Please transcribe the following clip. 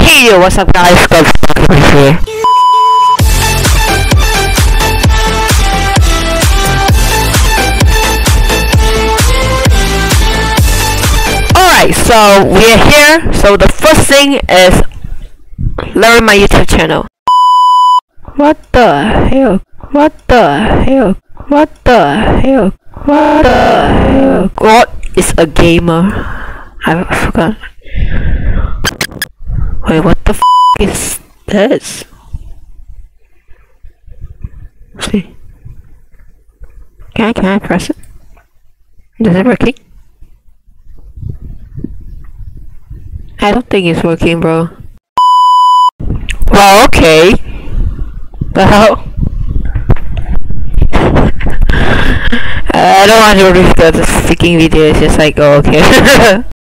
Hey yo, what's up guys, GodXPowerGamer here. Alright, so we are here. So the first thing is learn my YouTube channel. What the hell? What the hell? What the hell? What the hell? God is a gamer. I forgot. Wait, what the f is this? See? Can I press it? Is it working? I don't think it's working, bro. Well, okay. The hell? I don't want to restart the freaking video. It's just like, oh, okay.